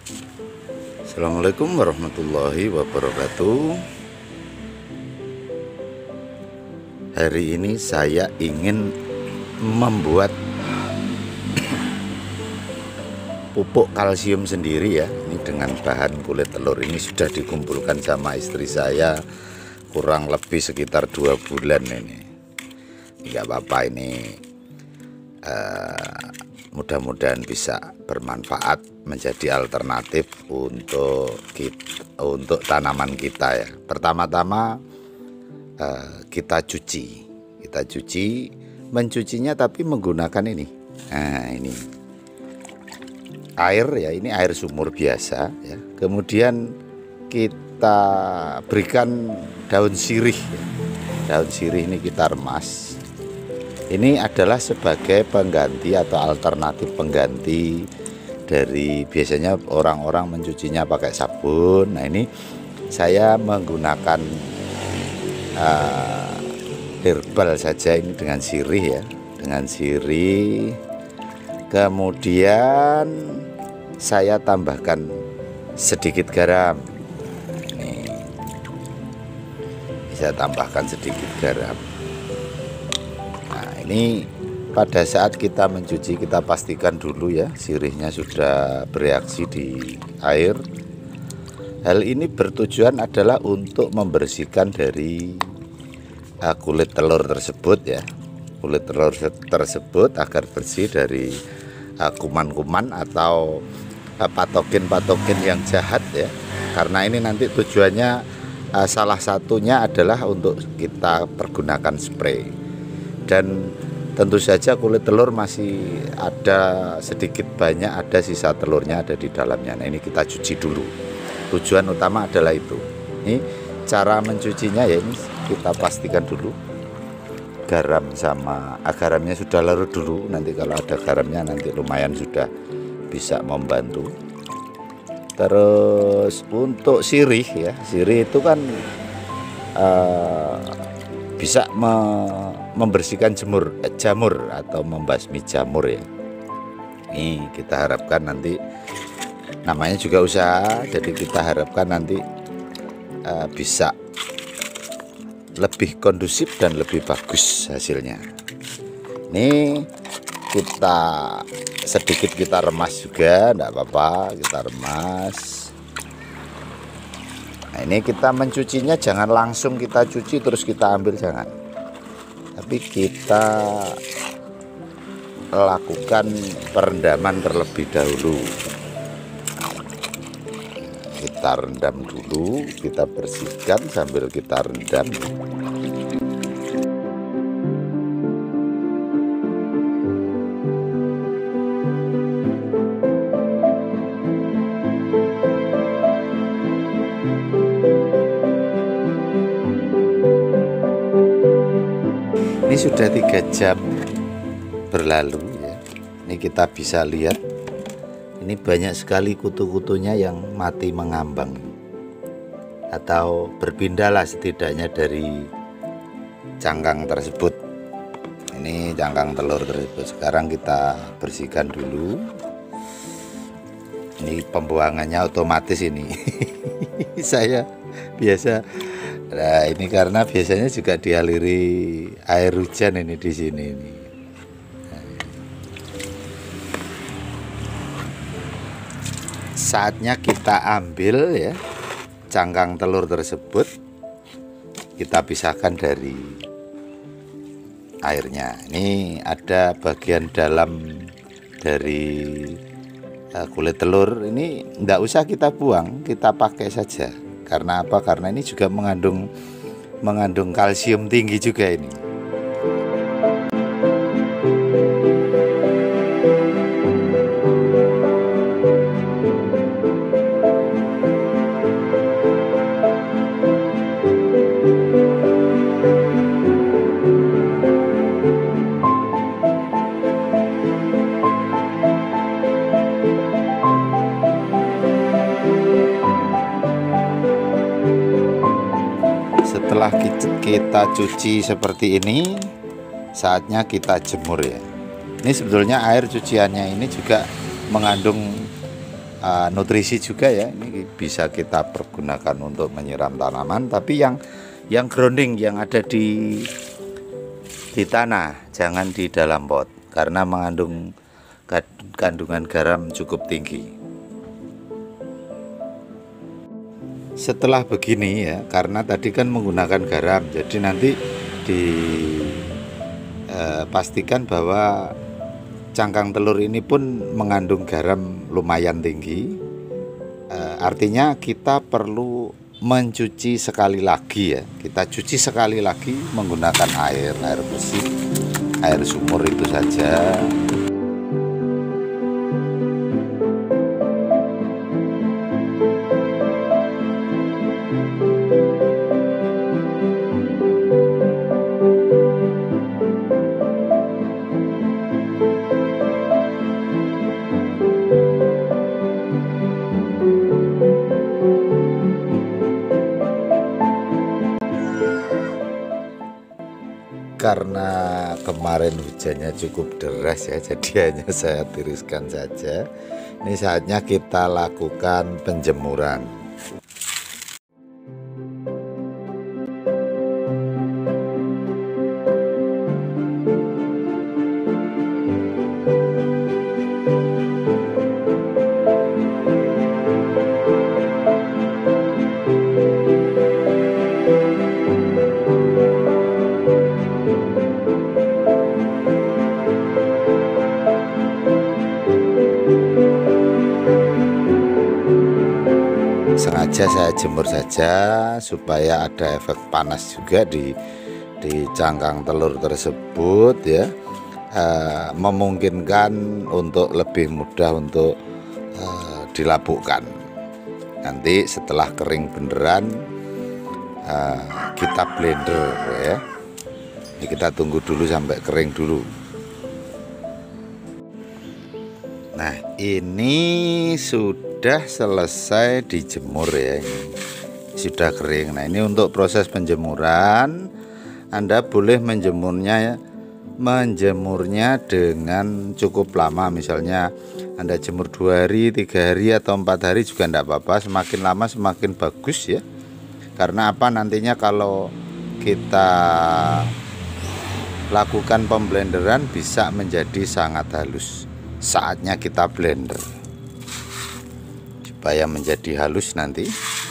Assalamualaikum warahmatullahi wabarakatuh. Hari ini saya ingin membuat pupuk kalsium sendiri ya. Ini dengan bahan kulit telur. Ini sudah dikumpulkan sama istri saya kurang lebih sekitar 2 bulan ini. Nggak apa-apa ini, mudah-mudahan bisa bermanfaat menjadi alternatif untuk tanaman kita ya. Pertama-tama kita cuci, mencucinya tapi menggunakan ini. Nah, ini air ya, ini air sumur biasa ya. Kemudian kita berikan daun sirih ya. Daun sirih ini kita remas. Ini adalah sebagai pengganti atau alternatif pengganti dari biasanya orang-orang mencucinya pakai sabun. Nah, ini saya menggunakan herbal saja, ini dengan sirih ya, dengan sirih. Kemudian saya tambahkan sedikit garam. Nih, saya tambahkan sedikit garam. Nah, ini pada saat kita mencuci kita pastikan dulu ya sirihnya sudah bereaksi di air. Hal ini bertujuan adalah untuk membersihkan dari kulit telur tersebut ya, kulit telur tersebut agar bersih dari kuman-kuman atau patogen-patogen yang jahat ya. Karena ini nanti tujuannya salah satunya adalah untuk kita pergunakan spray. Dan tentu saja kulit telur masih ada sedikit banyak, ada sisa telurnya ada di dalamnya. Nah, ini kita cuci dulu. Tujuan utama adalah itu. Ini cara mencucinya ya, ini kita pastikan dulu garam sama garamnya sudah larut dulu. Nanti kalau ada garamnya nanti lumayan sudah bisa membantu. Terus untuk sirih ya, sirih itu kan bisa membersihkan jamur atau membasmi jamur ya. Ini kita harapkan nanti, namanya juga usaha, jadi kita harapkan nanti bisa lebih kondusif dan lebih bagus hasilnya. Ini kita sedikit kita remas juga, enggak apa-apa, kita remas. Nah, ini kita mencucinya jangan langsung kita cuci terus kita ambil, jangan. Tapi kita lakukan perendaman terlebih dahulu. Kita rendam dulu, kita bersihkan sambil kita rendam. Ini sudah 3 jam berlalu ya. Ini kita bisa lihat, ini banyak sekali kutu-kutunya yang mati mengambang atau berpindahlah setidaknya dari cangkang tersebut. Ini cangkang telur tersebut. Sekarang kita bersihkan dulu. Ini pembuangannya otomatis ini. Saya biasa. Nah, ini karena biasanya juga dialiri air hujan ini di sini ini. Saatnya kita ambil ya cangkang telur tersebut, kita pisahkan dari airnya. Ini ada bagian dalam dari kulit telur, ini enggak usah kita buang, kita pakai saja. Karena apa? Karena ini juga mengandung kalsium tinggi juga ini. Setelah kita cuci seperti ini, saatnya kita jemur ya. Ini sebetulnya air cuciannya ini juga mengandung nutrisi juga ya. Ini bisa kita pergunakan untuk menyiram tanaman, tapi yang grounding, yang ada di tanah, jangan di dalam pot, karena mengandung kandungan garam cukup tinggi. Setelah begini ya, karena tadi kan menggunakan garam, jadi nanti pastikan bahwa cangkang telur ini pun mengandung garam lumayan tinggi. Artinya kita perlu mencuci sekali lagi ya. Kita cuci sekali lagi menggunakan air bersih, air sumur itu saja. Karena kemarin hujannya cukup deras ya, jadi hanya saya tiriskan saja. Ini saatnya kita lakukan penjemuran. Sengaja saya jemur saja supaya ada efek panas juga di cangkang telur tersebut ya, memungkinkan untuk lebih mudah untuk dilabuhkan. Nanti setelah kering beneran kita blender ya. Ini kita tunggu dulu sampai kering dulu. Nah, ini sudah selesai dijemur ya, ini sudah kering. Nah, ini untuk proses penjemuran, Anda boleh menjemurnya dengan cukup lama. Misalnya Anda jemur 2 hari, 3 hari atau 4 hari juga tidak apa-apa. Semakin lama semakin bagus ya. Karena apa, nantinya kalau kita lakukan pemblenderan bisa menjadi sangat halus. Saatnya kita blender supaya menjadi halus nanti.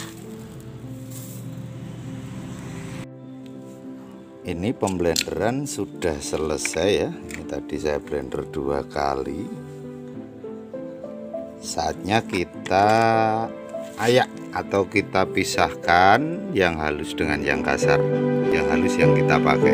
Ini pemblenderan sudah selesai ya. Ini tadi saya blender 2 kali. Saatnya kita ayak atau kita pisahkan yang halus dengan yang kasar. Yang halus yang kita pakai.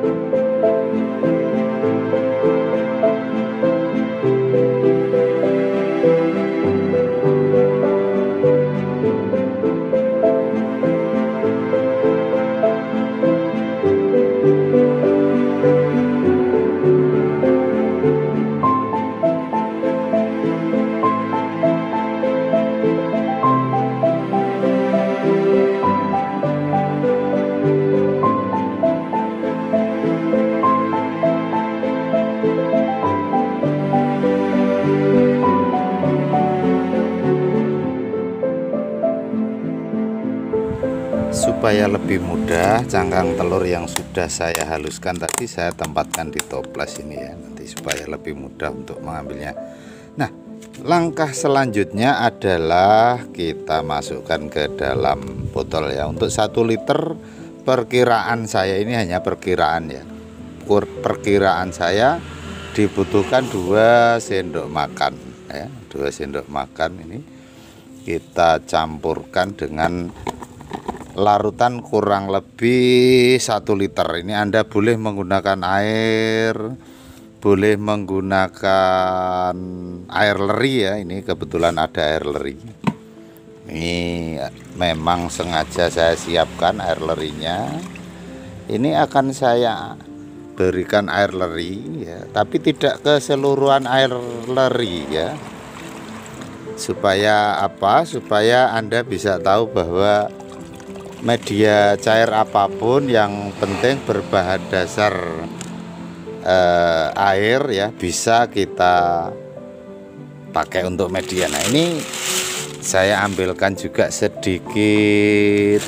Supaya lebih mudah, cangkang telur yang sudah saya haluskan tadi saya tempatkan di toples ini ya, nanti supaya lebih mudah untuk mengambilnya. Nah, langkah selanjutnya adalah kita masukkan ke dalam botol ya. Untuk 1 liter perkiraan saya, ini hanya perkiraan ya, perkiraan saya dibutuhkan 2 sendok makan ya. 2 sendok makan ini kita campurkan dengan larutan kurang lebih 1 liter. Ini Anda boleh menggunakan air, boleh menggunakan air leri ya. Ini kebetulan ada air leri. Ini memang sengaja saya siapkan air lerinya. Ini akan saya berikan air leri ya, tapi tidak keseluruhan air leri ya. Supaya apa? Supaya Anda bisa tahu bahwa media cair apapun yang penting berbahan dasar air ya, bisa kita pakai untuk media. Nah ini saya ambilkan juga sedikit,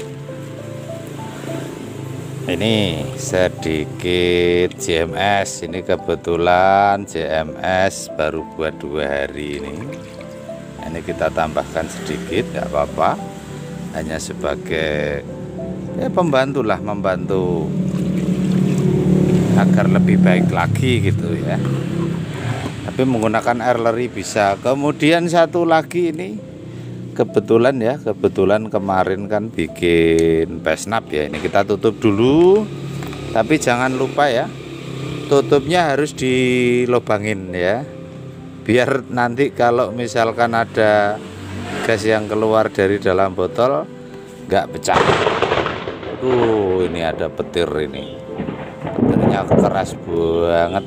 ini sedikit JMS. Ini kebetulan JMS baru buat 2 hari ini. Ini kita tambahkan sedikit, nggak apa-apa, hanya sebagai ya pembantu lah, membantu agar lebih baik lagi gitu ya. Tapi menggunakan air leri bisa. Kemudian satu lagi ini kebetulan ya, kebetulan kemarin kan bikin pesnap ya. Ini kita tutup dulu, tapi jangan lupa ya, tutupnya harus dilobangin ya, biar nanti kalau misalkan ada gas yang keluar dari dalam botol nggak pecah. Ini ada petir, ini petirnya keras banget.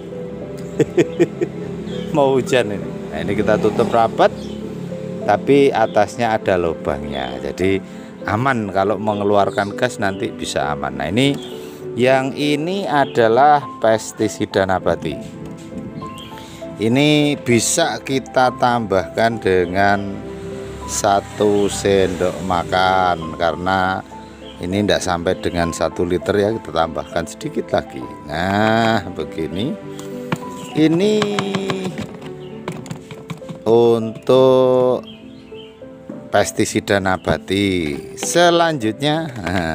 Mau hujan ini. Nah ini kita tutup rapat, tapi atasnya ada lubangnya, jadi aman kalau mengeluarkan gas, nanti bisa aman. Nah ini yang ini adalah pestisida nabati. Ini bisa kita tambahkan dengan 1 sendok makan, karena ini tidak sampai dengan 1 liter ya, kita tambahkan sedikit lagi. Nah begini, ini untuk pestisida nabati. Selanjutnya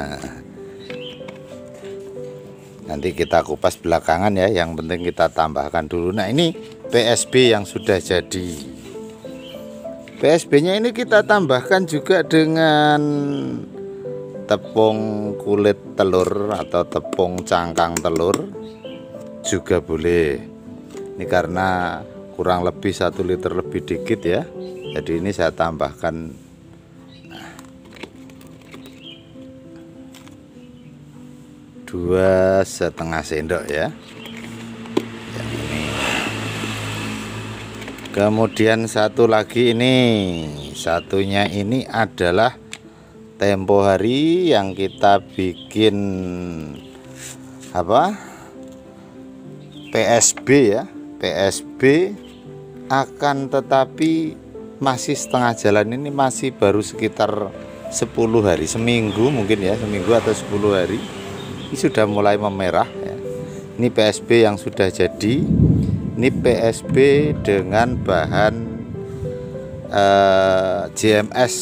nanti kita kupas belakangan ya, yang penting kita tambahkan dulu. Nah ini PSB yang sudah jadi. PSB nya ini kita tambahkan juga dengan tepung kulit telur atau tepung cangkang telur juga boleh. Ini karena kurang lebih 1 liter lebih dikit ya, jadi ini saya tambahkan 2,5 sendok ya. Kemudian satu lagi ini, satunya ini adalah tempo hari yang kita bikin apa, PSB ya, PSB. Akan tetapi masih setengah jalan, ini masih baru sekitar 10 hari, seminggu mungkin ya, seminggu atau 10 hari ini sudah mulai memerah ya. Ini PSB yang sudah jadi. Ini PSB dengan bahan JMS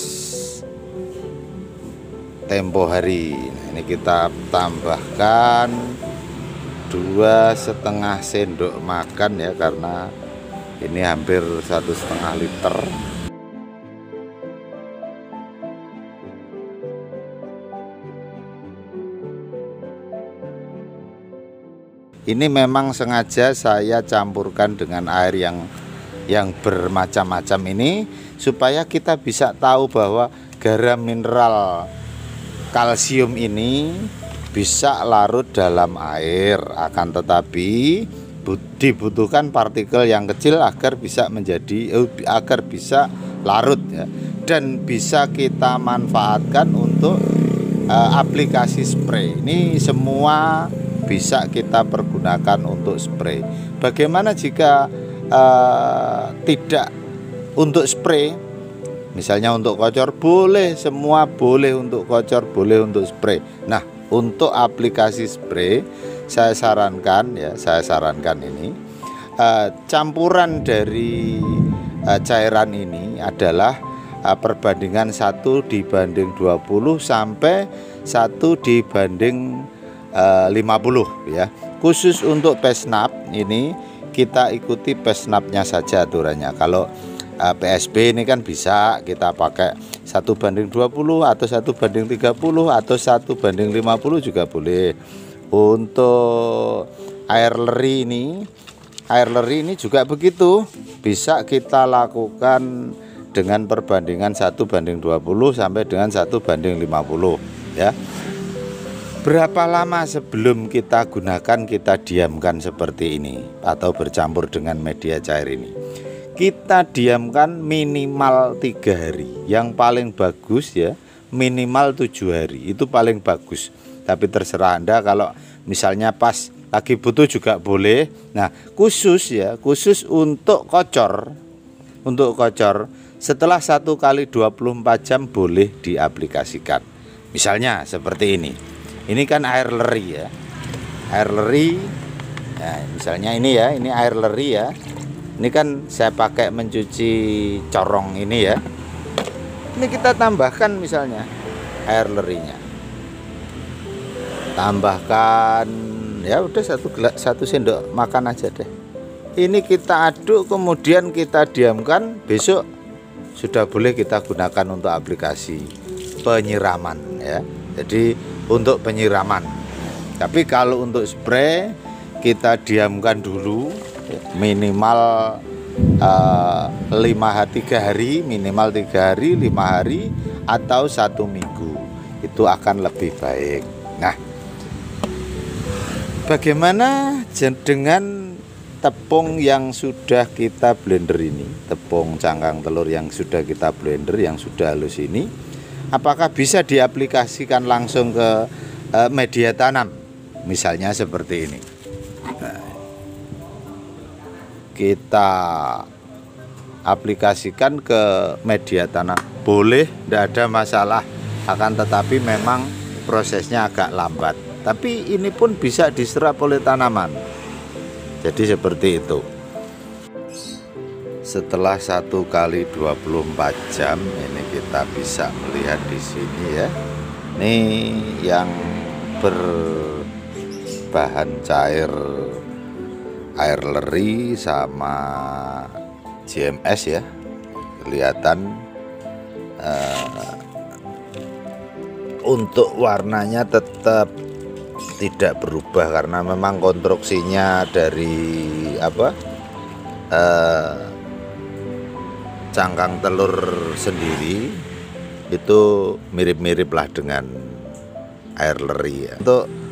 tempo hari. Nah, ini kita tambahkan 2,5 sendok makan ya, karena ini hampir 1,5 liter. Ini memang sengaja saya campurkan dengan air yang bermacam-macam ini, supaya kita bisa tahu bahwa garam mineral kalsium ini bisa larut dalam air, akan tetapi dibutuhkan partikel yang kecil agar bisa agar bisa larut ya, dan bisa kita manfaatkan untuk aplikasi spray. Ini semua bisa kita pergunakan untuk spray. Bagaimana jika tidak untuk spray? Misalnya untuk kocor boleh, semua boleh, untuk kocor boleh, untuk spray. Nah, untuk aplikasi spray saya sarankan ya, ini campuran dari cairan ini adalah perbandingan 1:20 sampai 1:50 ya. Khusus untuk pesnap ini kita ikuti pesnapnya saja aturannya. Kalau PSB ini kan bisa kita pakai 1:20 atau 1:30 atau 1:50 juga boleh. Untuk air leri ini juga begitu, bisa kita lakukan dengan perbandingan 1:20 sampai dengan 1:50 ya. Berapa lama sebelum kita gunakan, kita diamkan seperti ini atau bercampur dengan media cair ini? Kita diamkan minimal 3 hari. Yang paling bagus ya minimal 7 hari, itu paling bagus. Tapi terserah Anda, kalau misalnya pas lagi butuh juga boleh. Nah khusus untuk kocor untuk kocor setelah 1 kali 24 jam boleh diaplikasikan. Misalnya seperti ini. Ini kan air leri ya. Air leri. Nah, misalnya ini ya, ini air leri ya. Ini kan saya pakai mencuci corong ini ya. Ini kita tambahkan misalnya air lerinya. Tambahkan ya udah 1 sendok makan aja deh. Ini kita aduk kemudian kita diamkan, besok sudah boleh kita gunakan untuk aplikasi penyiraman ya. Jadi untuk penyiraman. Tapi kalau untuk spray kita diamkan dulu minimal 3 hari, minimal 3 hari, 5 hari atau 1 minggu. Itu akan lebih baik. Nah, bagaimana dengan tepung yang sudah kita blender ini, tepung cangkang telur yang sudah kita blender, yang sudah halus ini, apakah bisa diaplikasikan langsung ke media tanam? Misalnya seperti ini. Nah, kita aplikasikan ke media tanam, boleh, tidak ada masalah. Akan tetapi memang prosesnya agak lambat. Tapi ini pun bisa diserap oleh tanaman. Jadi seperti itu. Setelah 1 kali 24 jam ini kita bisa melihat di sini ya. Ini yang berbahan cair air leri sama JMS ya. Kelihatan untuk warnanya tetap tidak berubah karena memang konstruksinya dari cangkang telur sendiri itu mirip-mirip lah dengan air leri ya.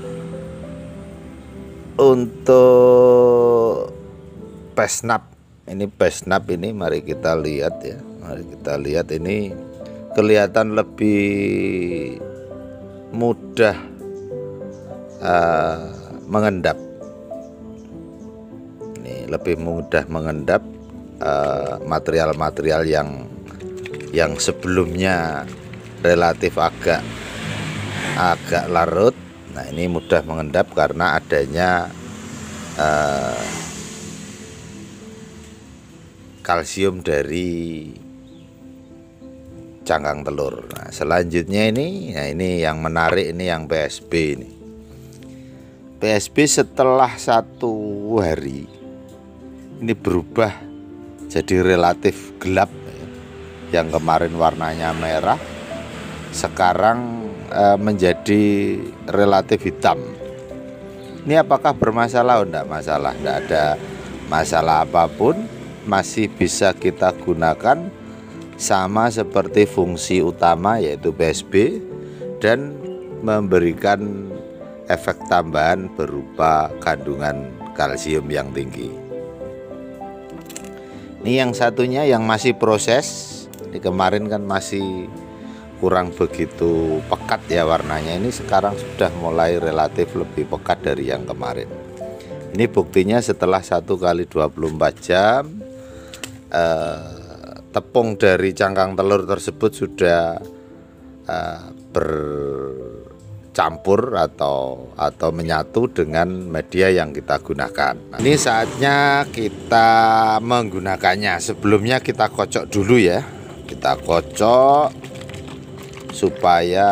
Untuk pesnap ini mari kita lihat ya. Mari kita lihat, ini kelihatan lebih mudah mengendap. Ini lebih mudah mengendap material-material yang sebelumnya relatif agak larut. Nah, ini mudah mengendap karena adanya kalsium dari cangkang telur. Nah, selanjutnya ini yang menarik, ini yang PSB ini. PSB setelah 1 hari ini berubah jadi relatif gelap ya. Yang kemarin warnanya merah sekarang menjadi relatif hitam. Ini apakah bermasalah? Tidak masalah, tidak ada masalah apapun, masih bisa kita gunakan sama seperti fungsi utama yaitu PSB dan memberikan efek tambahan berupa kandungan kalsium yang tinggi. Ini yang satunya yang masih proses. Ini kemarin kan masih kurang begitu pekat ya warnanya, ini sekarang sudah mulai relatif lebih pekat dari yang kemarin. Ini buktinya setelah 1 kali 24 jam tepung dari cangkang telur tersebut sudah bercampur atau menyatu dengan media yang kita gunakan. Nah, ini saatnya kita menggunakannya. Sebelumnya kita kocok dulu ya. Kita kocok supaya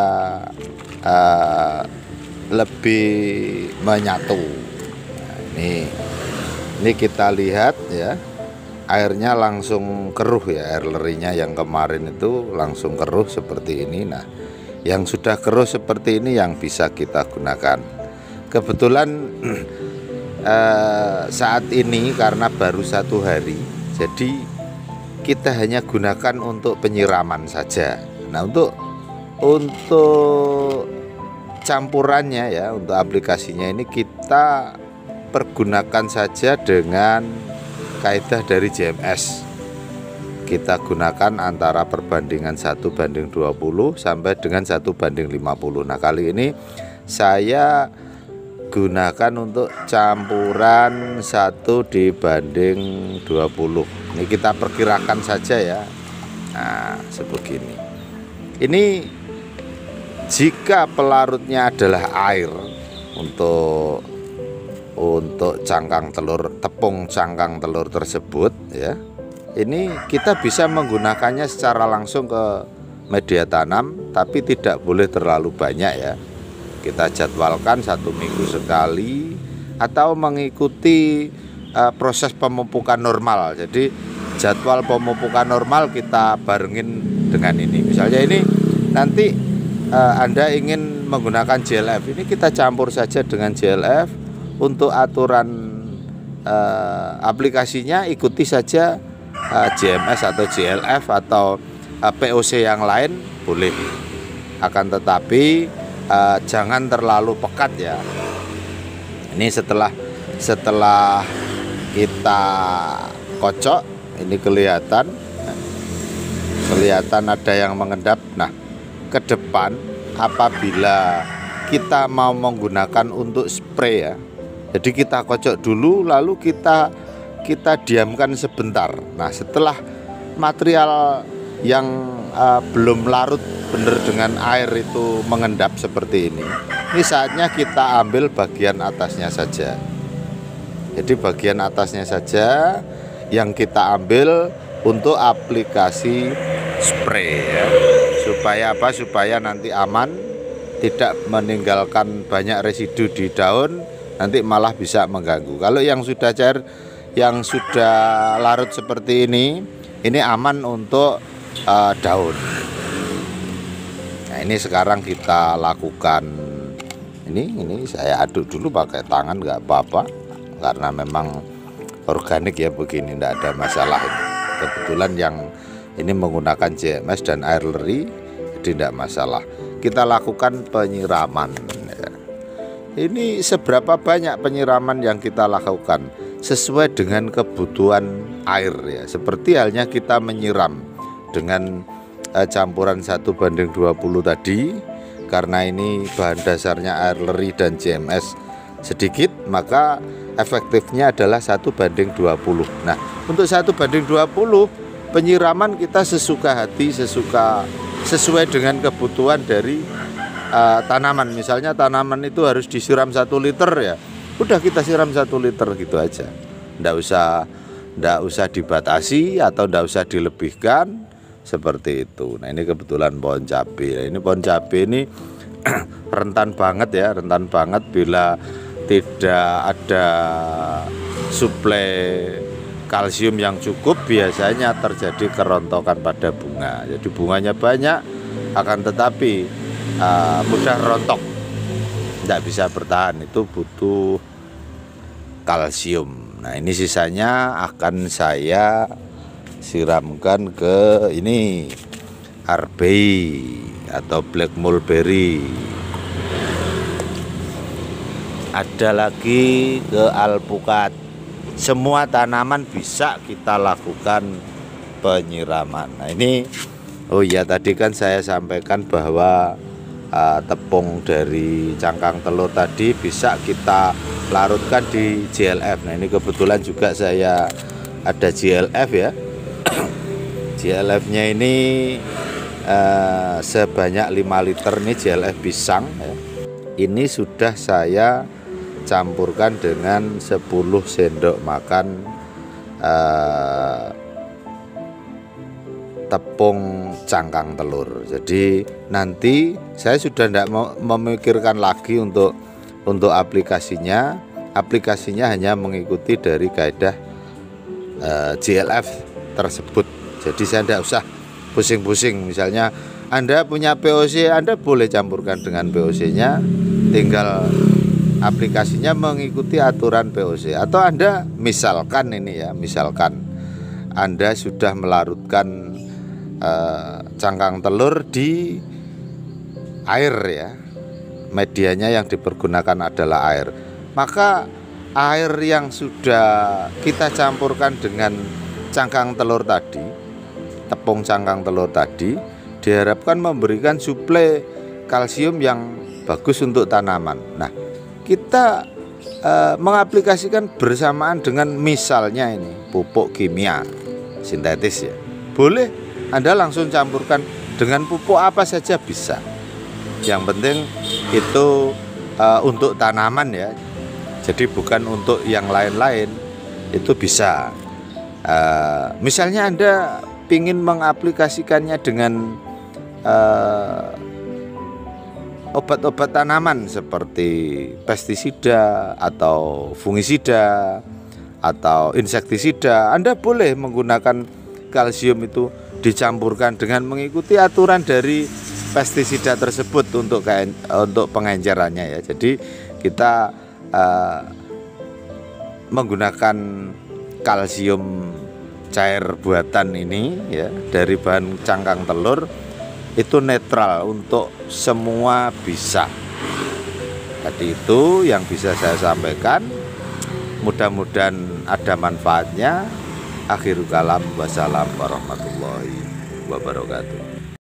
lebih menyatu. Nah, ini kita lihat ya, airnya langsung keruh ya, air lerinya yang kemarin itu langsung keruh seperti ini. Nah, yang sudah keruh seperti ini yang bisa kita gunakan. Kebetulan saat ini karena baru 1 hari, jadi kita hanya gunakan untuk penyiraman saja. Nah, untuk campurannya ya, untuk aplikasinya ini kita pergunakan saja dengan kaidah dari JMS. Kita gunakan antara perbandingan 1:20 sampai dengan 1:50. Nah, kali ini saya digunakan untuk campuran 1 dibanding 20. Ini kita perkirakan saja ya. Nah, sebegini. Ini jika pelarutnya adalah air untuk cangkang telur, tepung cangkang telur tersebut ya. Ini kita bisa menggunakannya secara langsung ke media tanam, tapi tidak boleh terlalu banyak ya. Kita jadwalkan 1 minggu sekali atau mengikuti proses pemupukan normal. Jadi jadwal pemupukan normal kita barengin dengan ini. Misalnya ini nanti Anda ingin menggunakan JLF, ini kita campur saja dengan JLF. Untuk aturan aplikasinya ikuti saja JMS atau JLF atau POC yang lain boleh. Akan tetapi jangan terlalu pekat ya. Ini setelah kita kocok, ini kelihatan ada yang mengendap. Nah, ke depan apabila kita mau menggunakan untuk spray ya, jadi kita kocok dulu lalu kita diamkan sebentar. Nah, setelah material yang belum larut benar dengan air itu mengendap seperti ini saatnya kita ambil bagian atasnya saja. Jadi bagian atasnya saja yang kita ambil untuk aplikasi spray ya. Supaya apa? Supaya nanti aman, tidak meninggalkan banyak residu di daun, nanti malah bisa mengganggu. Kalau yang sudah cair, yang sudah larut seperti ini aman untuk daun. Nah, ini sekarang kita lakukan ini saya aduk dulu pakai tangan, nggak apa-apa karena memang organik ya begini, tidak ada masalah. Kebetulan yang ini menggunakan JMS dan air leri, jadi tidak masalah. Kita lakukan penyiraman ya. Ini seberapa banyak penyiraman yang kita lakukan sesuai dengan kebutuhan air ya. Seperti halnya kita menyiram dengan campuran 1:20 tadi, karena ini bahan dasarnya air leri dan JMS sedikit, maka efektifnya adalah 1:20. Nah, untuk 1:20 penyiraman kita sesuka hati, sesuai dengan kebutuhan dari tanaman. Misalnya tanaman itu harus disiram 1 liter ya, udah kita siram 1 liter gitu aja. Nggak usah dibatasi atau nggak usah dilebihkan seperti itu. Nah, ini kebetulan pohon cabai. Ini pohon cabai ini rentan banget bila tidak ada suplai kalsium yang cukup, biasanya terjadi kerontokan pada bunga. Jadi bunganya banyak, akan tetapi mudah rontok, tidak bisa bertahan, itu butuh kalsium. Nah, ini sisanya akan saya siramkan ke ini arbei atau black mulberry. Ada lagi ke alpukat. Semua tanaman bisa kita lakukan penyiraman. Nah, ini oh iya, tadi kan saya sampaikan bahwa tepung dari cangkang telur tadi bisa kita larutkan di JLF. Nah, ini kebetulan juga saya ada JLF ya. JLF-nya ini sebanyak 5 liter nih, JLF pisang ya. Ini sudah saya campurkan dengan 10 sendok makan tepung cangkang telur. Jadi nanti saya sudah tidak memikirkan lagi untuk aplikasinya. Aplikasinya hanya mengikuti dari kaidah JLF tersebut. Jadi saya tidak usah pusing-pusing. Misalnya Anda punya POC, Anda boleh campurkan dengan POC-nya, tinggal aplikasinya mengikuti aturan POC. Atau Anda misalkan Anda sudah melarutkan cangkang telur di air ya, medianya yang dipergunakan adalah air, maka air yang sudah kita campurkan dengan cangkang telur tadi, tepung cangkang telur tadi, diharapkan memberikan suplai kalsium yang bagus untuk tanaman. Nah, kita mengaplikasikan bersamaan dengan misalnya ini pupuk kimia sintetis ya, boleh Anda langsung campurkan dengan pupuk apa saja bisa. Yang penting itu untuk tanaman ya, jadi bukan untuk yang lain-lain, itu bisa. Misalnya Anda ingin mengaplikasikannya dengan obat-obat tanaman seperti pestisida atau fungisida atau insektisida, Anda boleh menggunakan kalsium itu dicampurkan dengan mengikuti aturan dari pestisida tersebut untuk pengencerannya ya. Jadi kita menggunakan kalsium cair buatan ini ya dari bahan cangkang telur, itu netral untuk semua bisa. Tadi itu yang bisa saya sampaikan, mudah-mudahan ada manfaatnya. Akhirul kalam, wassalam warahmatullahi wabarakatuh.